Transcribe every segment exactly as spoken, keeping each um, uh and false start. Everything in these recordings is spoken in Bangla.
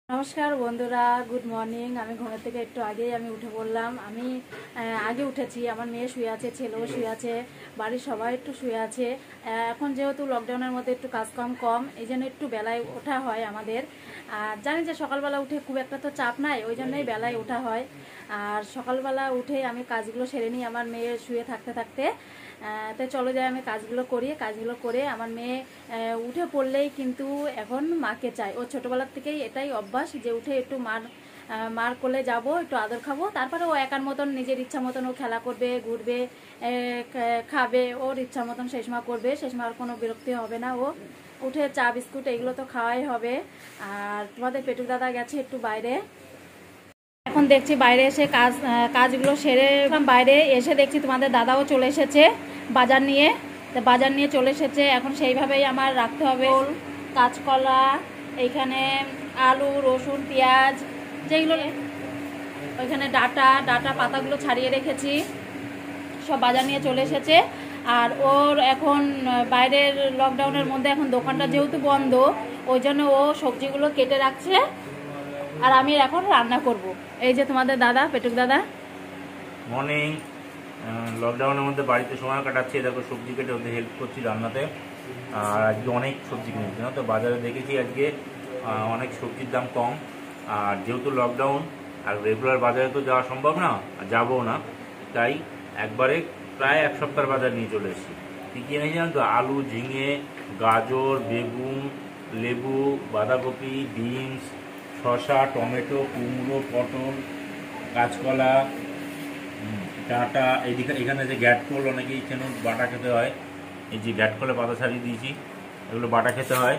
নমস্কার বন্ধুরা, গুড মর্নিং। আমি ঘুমের থেকে একটু আগেই আমি উঠে পড়লাম। আমি আগে উঠেছি, আমার মেয়ে শুয়ে আছে, ছেলেও শুয়ে আছে, বাড়ির সবাই একটু শুয়ে আছে। এখন যেহেতু লকডাউনের মধ্যে একটু কাজ কম কম এই জন্য একটু বেলায় ওঠা হয় আমাদের। আর জানি যে সকালবেলা উঠে খুব একটা তো চাপ নাই, ওই জন্যই বেলায় ওঠা হয়। আর সকালবেলা উঠে আমি কাজগুলো সেরে নিই আমার মেয়ে শুয়ে থাকতে থাকতে। তো চলে যায়, আমি কাজগুলো করি। কাজগুলো করে আমার মেয়ে উঠে পড়লেই কিন্তু এখন মাকে চাই। ও ছোটোবেলার থেকেই এটাই অভ্যাস যে উঠে একটু মার মার কোলে যাব, একটু আদর খাবো, তারপরে ও একার মতন নিজের ইচ্ছা মতন ও খেলা করবে, ঘুরবে, খাবে, ওর ইচ্ছা মতন সেই সময় করবে। সেই সময় আর কোনো বিরক্তি হবে না। ও উঠে চা বিস্কুট এগুলো তো খাওয়াই হবে। আর তোমাদের পেটুক দাদা গেছে একটু বাইরে। এখন দেখছি বাইরে এসে কাজ কাজগুলো সেরে বাইরে এসে দেখছি তোমাদের দাদাও চলে এসেছে বাজার নিয়ে। তো বাজার নিয়ে চলে এসেছে, এখন সেইভাবেই আমার রাখতে হবে। কাঁচকলা, এইখানে আলু, রসুন, পেঁয়াজ, যেগুলো ওইখানে ডাটা ডাটা পাতাগুলো ছাড়িয়ে রেখেছি, সব বাজার নিয়ে চলে এসেছে। আর ওর এখন বাইরের লকডাউনের মধ্যে এখন দোকানটা যেহেতু বন্ধ, ওই জন্য ও সবজিগুলো কেটে রাখছে আর আমি এখন রান্না করব। এই যে তোমাদের দাদা, পেটুক দাদা। মর্নিং। লকডাউনের মধ্যে বাড়িতে সময় কাটাচ্ছি, দেখো সবজি কেটে ওদের হেল্প করছি রান্নাতে। আর আজকে অনেক সবজি কিনেছি না, তো বাজারে দেখেছি আজকে অনেক সবজির দাম কম। আর যেহেতু লকডাউন আর রেগুলার বাজারে তো যাওয়া সম্ভব না, যাবও না, তাই একবারে প্রায় এক সপ্তাহের বাজার নিয়ে চলে এসেছি। কী কী এনেছি জানো তো? আলু, ঝিঙে, গাজর, বেগুন, লেবু, বাঁধাকপি, বিনস, শসা, টমেটো, কুমড়ো, পটল, কাঁচকলা, ডাঁটা। এইদিকে এখানে যে গ্যাটকল, অনেকেই কেন বাটা খেতে হয়, এই যে গ্যাটকলে পাতা ছাড়িয়ে দিয়েছি, এগুলো বাটা খেতে হয়।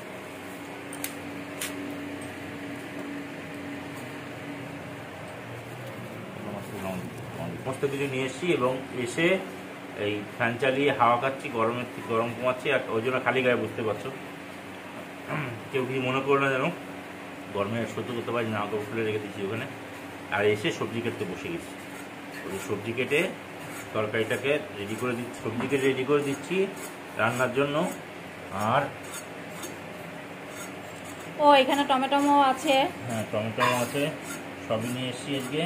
সমস্ত কিছু নিয়ে এসেছি এবং এসে এই ফ্যান চালিয়ে হাওয়া খাচ্ছি, গরমের থেকে গরম কমাচ্ছি। আর ওই জন্য খালি গায়ে বুঝতে পারছো, কেউ কিছু মনে করো না যেন, গরমে সহ্য করতে পারি না, কাপড় খুলে রেখে দিচ্ছি ওখানে। আর এসে সবজি কাটতে বসে গেছি, ওই সবজি কেটে তরকারিটাকে রেডি করে দিচ্ছি, সবজি কেটে রেডি করে দিচ্ছি রান্নার জন্য। আর ও এখানে টমেটোও আছে, হ্যাঁ টমেটোও আছে, সবই নিয়ে এসেছি আজকে।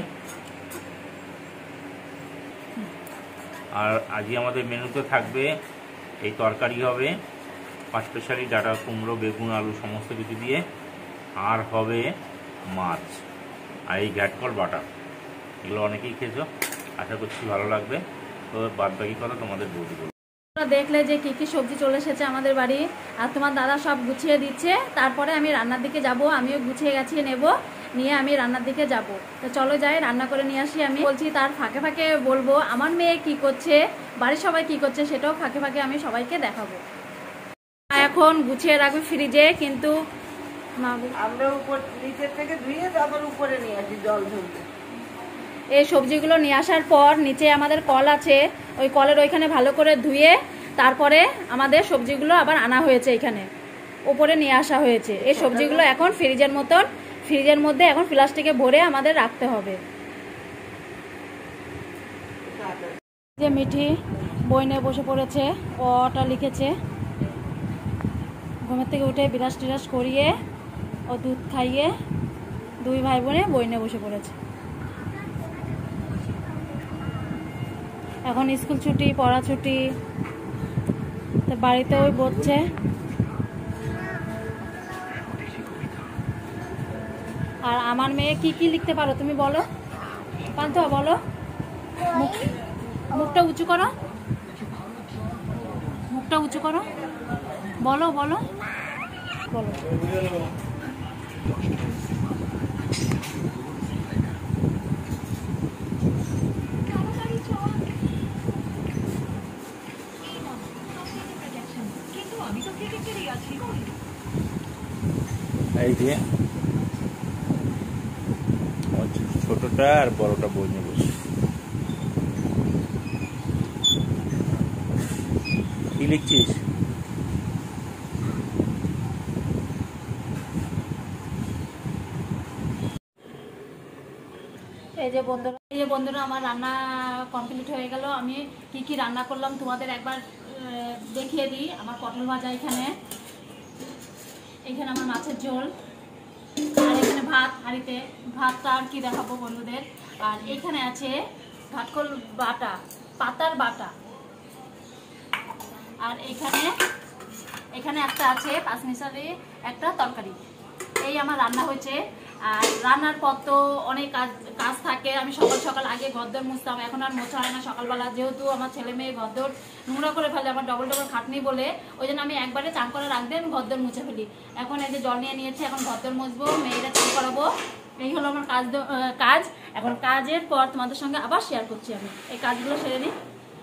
আর আজকে আমাদের মেনুতে থাকবে এই তরকারি হবে পাঁচ স্পেশালি ডাটা, কুমড়ো, বেগুন, আলু সমস্ত কিছু দিয়ে। আর হবে মাছ আর এই ঘ্যাটকল বাটা। এগুলো অনেকেই খেয়েছো, আশা করছি ভালো লাগবে। তো বাদ বাকি কথা তোমাদের বলতে বলবো। দেখলে যে কি কি সবজি চলে এসেছে আমাদের বাড়ি, আর তোমার দাদা সব গুছিয়ে দিচ্ছে। তারপরে আমি রান্নার দিকে যাব, আমিও গুছিয়ে গাছিয়ে নেব, নিয়ে আমি রান্নার দিকে যাব। তো চলো যাই, রান্না করে নিয়ে আসি। আমি বলছি তার ফাঁকে ফাঁকে বলবো আমার মেয়ে কি করছে, বাড়ির সবাই কি করছে, সেটাও ফাঁকে ফাঁকে আমি সবাইকে দেখাবো। এখন গুছিয়ে রাখবি ফ্রিজে, কিন্তু আমরা উপর নিচের থেকে ধুয়ে তারপর উপরে নিয়ে আসি জল ধরতে। এই সবজিগুলো নিয়ে আসার পর নিচে আমাদের কল আছে, ওই কলের ওইখানে ভালো করে ধুয়ে তারপরে আমাদের সবজিগুলো আবার আনা হয়েছে, এখানে উপরে নিয়ে আসা হয়েছে। এই সবজিগুলো এখন ফ্রিজের মতন ফ্রিজের মধ্যে এখন প্লাস্টিকে ভরে আমাদের রাখতে হবে। যে মিঠি বই নিয়ে বসে পড়েছে, ওটা লিখেছে। ঘুমের থেকে উঠে বিরাস টিরাস করিয়ে ও দুধ খাইয়ে দুই ভাই বোনে বই নিয়ে বসে পড়েছে। এখন স্কুল ছুটি, পড়া ছুটি, তো বাড়িতে ওই বসছে। আর আমার মেয়ে কি কি লিখতে পারো তুমি বলো, পান্থ বলো। মুখ মুখটা উঁচু করো, মুখটা উঁচু করো, বলো বলো বলো। এই যে ছোটটা আর বড়টা বই নিয়ে বসে। কি লিখছিস? এই যে বন্ধুরা এই যে বন্ধুরা আমার রান্না কমপ্লিট হয়ে গেল। আমি কি কি রান্না করলাম তোমাদের একবার দেখিয়ে দিই। আমার পটল ভাজা, এখানে এখানে আমার মাছের ঝোল, আর এখানে ভাত হাঁড়িতে, ভাতটা আর কি দেখাবো বন্ধুদের। আর এখানে আছে ভাতকল বাটা, পাতার বাটা। আর এখানে এখানে একটা আছে পাঁচমিশালি একটা তরকারি। এই আমার রান্না হয়েছে। আর রান্নার পর তো অনেক কাজ কাজ থাকে। আমি সকাল সকাল আগে ঘরদোর মুছতাম, এখন আর মোছা হয় না সকালবেলা, যেহেতু আমার ছেলে মেয়ে ঘরদোর নোংরা করে ফেলে, আমার ডবল ডবল খাটনি বলে, ওই জন্য আমি একবারে চান করে রাখতে আমি ঘরদোর মুছে ফেলি। এখন এই যে জল নিয়ে নিয়েছি, এখন ঘরদোর মুছবো, মেয়েরা চান করাবো। এই হলো আমার কাজ কাজ এখন কাজের পর তোমাদের সঙ্গে আবার শেয়ার করছি। আমি এই কাজগুলো সেরে নিই।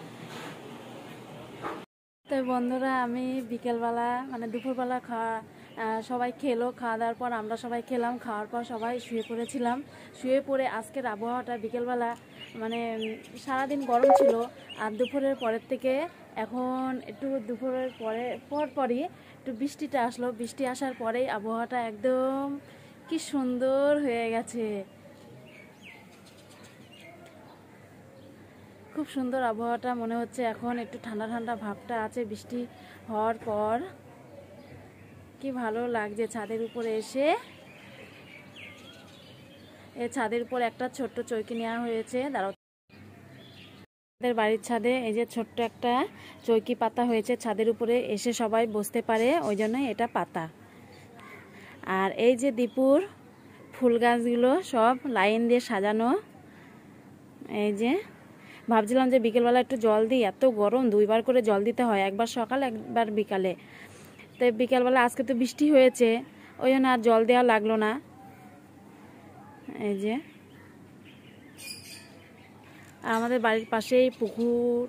তো বন্ধুরা, আমি বিকেলবেলা মানে দুপুরবেলা খাওয়া সবাই খেলো, খাওয়া দাওয়ার পর আমরা সবাই খেলাম, খাওয়ার পর সবাই শুয়ে পড়েছিলাম। শুয়ে পড়ে আজকের আবহাওয়াটা বিকেলবেলা মানে সারাদিন গরম ছিল, আর দুপুরের পরের থেকে এখন একটু দুপুরের পরে পর পরই একটু বৃষ্টিটা আসলো। বৃষ্টি আসার পরেই আবহাওয়াটা একদম কি সুন্দর হয়ে গেছে, খুব সুন্দর আবহাওয়াটা মনে হচ্ছে। এখন একটু ঠান্ডা ঠান্ডা ভাবটা আছে বৃষ্টি হওয়ার পর, কি ভালো লাগছে। ছাদের উপরে এসে, এই ছাদের উপর একটা ছোট্ট চৌকি নেওয়া হয়েছে। দাঁড়াও, আমাদের বাড়ির ছাদে এই যে ছোট্ট একটা চৌকি পাতা হয়েছে, ছাদের উপরে এসে সবাই বসতে পারে, ওই জন্যই এটা পাতা। আর এই যে দীপুর ফুল গাছগুলো সব লাইন দিয়ে সাজানো। এই যে ভাবছিলাম যে বিকেলবেলা একটু জল দিই, এত গরম, দুইবার করে জল দিতে হয়, একবার সকাল একবার বিকালে। তো বিকেলবেলা আজকে তো বৃষ্টি হয়েছে, ওই জন্য আর জল দেওয়া লাগলো না। এই যে আর আমাদের বাড়ির পাশেই পুকুর।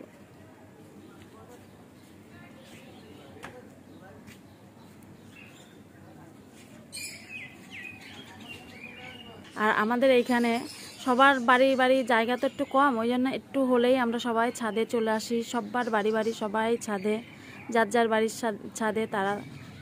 আর আমাদের এইখানে সবার বাড়ি বাড়ি জায়গা তো একটু কম, ওই জন্য একটু হলেই আমরা সবাই ছাদে চলে আসি। সবার বাড়ি বাড়ি সবাই ছাদে, যার যার বাড়ির ছাদে তারা।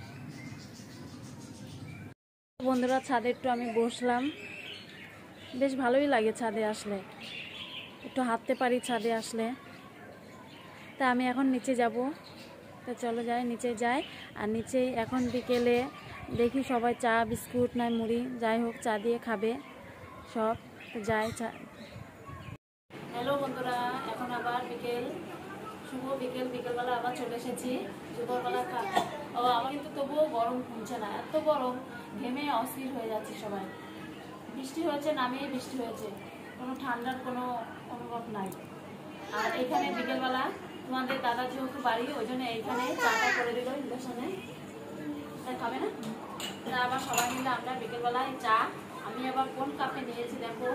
বন্ধুরা, ছাদে একটু আমি বসলাম, বেশ ভালোই লাগে ছাদে আসলে, একটু হাঁটতে পারি ছাদে আসলে। তা আমি এখন নিচে যাব, তো চলো যাই, নিচে যাই। আর নিচে এখন বিকেলে দেখি সবাই চা বিস্কুট নয় মুড়ি যাই হোক চা দিয়ে খাবে সব, তো যাই চা। হ্যালো বন্ধুরা, এখন আবার বিকেল, শুভ বিকেল, বিকেলবেলা আবার চলে এসেছি। দুপুরবেলা খা ও আমার কিন্তু তবুও গরম কমছে না, এত গরম, ঘেমে অস্থির হয়ে যাচ্ছে সবাই। বৃষ্টি হয়েছে, নামেই বৃষ্টি হয়েছে, কোনো ঠান্ডার কোনো অনুভব নাই। আর এখানে বিকেলবেলা তোমাদের দাদা যেহেতু বাড়ি, ওই জন্য এইখানে চাটা করে দিল ইন্ডাকশনে, খাবে না? আবার সবাই মিলে আমরা বিকেলবেলায় চা, আমি আবার কোন কাপে নিয়েছি দেখো।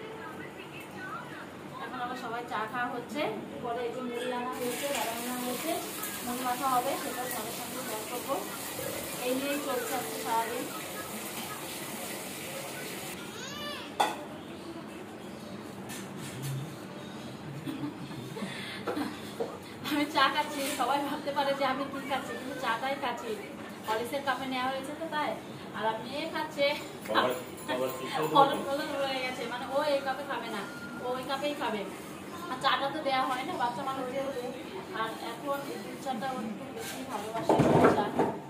এখন আবার সবাই চা খাওয়া হচ্ছে, পরে এই যে মুড়ি আনা হয়েছে, দাদা আনা হয়েছে, মুড়ি মাখা হবে, সেটা সবার সঙ্গে শেয়ার করবো। এই নিয়েই চলছে আজকে সারাদিন। আমি চা খাচ্ছি, সবাই ভাবতে পারে যে আমি কি খাচ্ছি, কিন্তু চাটাই খাচ্ছি। হলিসের কাপে নেওয়া হয়েছে তো তাই। আর আপনি খাচ্ছে হয়ে গেছে, মানে ও এই কাপে খাবে না, ও ওই কাপেই খাবে। আর চাটা তো দেওয়া হয় না, বাচ্চা মানুষ যেহেতু। আর এখন দুধ চাটা ও একটু বেশি ভালোবাসে চা,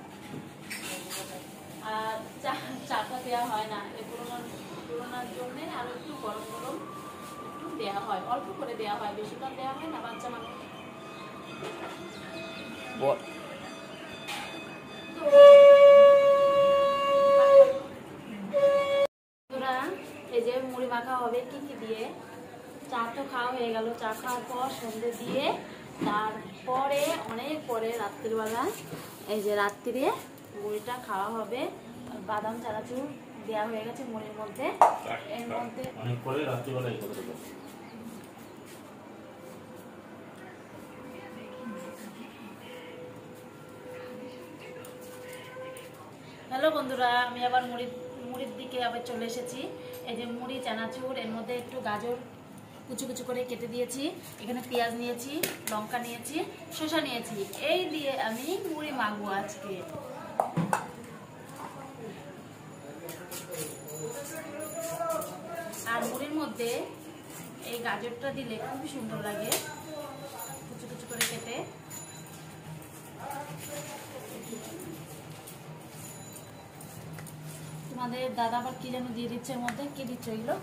আর চা চাটা দেওয়া হয় না, এই পুরোনো পুরোনোর জন্যে আর একটু গরম গরম একটু দেওয়া হয়, অল্প করে দেওয়া হয়, বেশি তো দেওয়া হয় না বাচ্চা মানুষ। এই যে মুড়ি মাখা হবে কি কি দিয়ে, চা তো খাওয়া হয়ে গেল, চা খাওয়ার পর সন্ধ্যে দিয়ে, তারপরে অনেক পরে রাত্রিবেলা এই যে রাত্রিরে মুড়িটা খাওয়া হবে। বাদাম চানাচুর দেওয়া হয়ে গেছে মুড়ির মধ্যে, এর মধ্যে অনেক পরে রাত্রিবেলায় করে দেবো। হ্যালো বন্ধুরা, আমি আবার মুড়ি মুড়ির দিকে আবার চলে এসেছি। এই যে মুড়ি চানাচুর, এর মধ্যে একটু গাজর কুচু কুচু করে কেটে দিয়েছি, এখানে পেঁয়াজ নিয়েছি, লঙ্কা নিয়েছি, শসা নিয়েছি, এই দিয়ে আমি মুড়ি মাখবো আজকে। আর মুড়ির মধ্যে এই গাজরটা দিলে খুবই সুন্দর লাগে, কুচু কুচু করে কেটে। তোমাদের দাদা আবার কি যেন দিয়ে দিচ্ছে এর মধ্যে, কি দিচ্ছ এগুলো?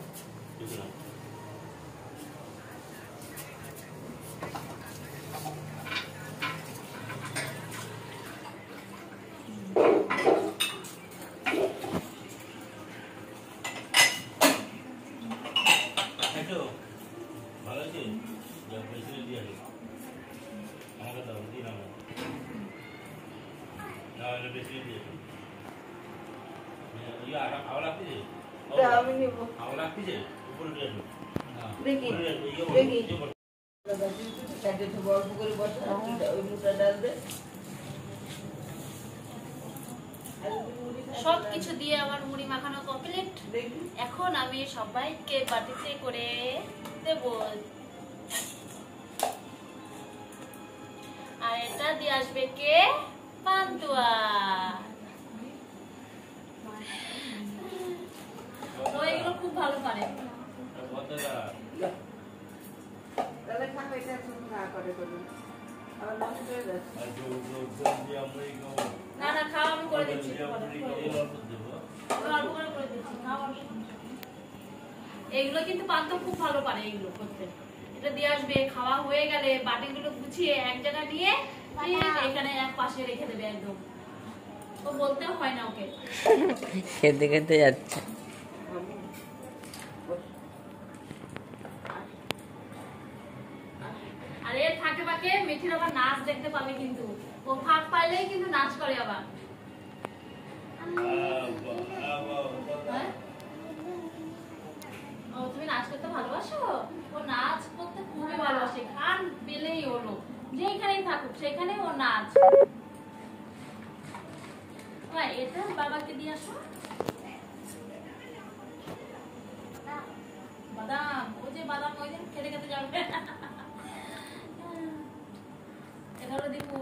ভালো আছে দিয়ে আমাকে দাও দিন আমার বেশি দিয়ে খাওয়া লাগতেছে আমি নেব খাওয়া লাগতেছে উপরে দিয়ে দেখি দেখি অল্প করে বসা ওই মুটা ডাল দে। সব কিছু দিয়ে আমার মুড়ি মাখানো কমপ্লিট। এখন আমি সবাইকে বাটিতে করে দেব। আর এটা দিয়ে আসবে কে? পান্তুয়া। ও এগুলো খুব ভালো পারে। তাহলে খাবে এটা তুমি না করে করবে আবার নষ্ট হয়ে যাচ্ছে। না না খাওয়া আমি করে দিচ্ছি, অল্প করে করে দিচ্ছি। এইগুলো কিন্তু পান্তা খুব ভালো পারে এইগুলো করতে। এটা দিয়ে আসবে, খাওয়া হয়ে গেলে বাটিগুলো গুছিয়ে এক জায়গায় নিয়ে এখানে এক পাশে রেখে দেবে একদম। ও বলতে হয় না ওকে। খেতে খেতে যাচ্ছে। আর এর ফাঁকে ফাঁকে মিঠির আবার নাচ দেখতে পাবে কিন্তু। ও ফাঁক পাইলেই কিন্তু নাচ করে আবার। ও তুমি নাচ করতে ভালোবাসো? ও নাচ করতে খুবই ভালোবাসে, গান পেলেই হলো, যেখানেই থাকুক সেখানে ও নাচ। এটা বাবাকে দিয়ে আসো। বাদাম, ও যে বাদাম ওই দিন খেতে খেতে যাবে। এগারো দিব।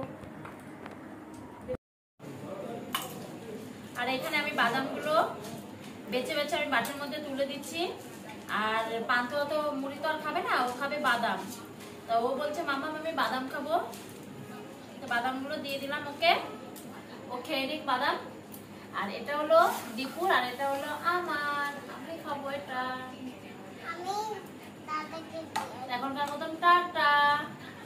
আর এখানে আমি বাদামগুলো বেছে বেছে আমি বাটির মধ্যে তুলে দিচ্ছি। আর পান্তুয়া তো মুড়ি তো আর খাবে না, ও খাবে বাদাম। তো ও বলছে মামা আমি বাদাম খাবো, তো বাদামগুলো দিয়ে দিলাম ওকে। ও খেয়ে নিক বাদাম। আর এটা হলো দীপুর, আর এটা হলো আমার, আমি খাবো এটা। এখনকার মতন টাটা।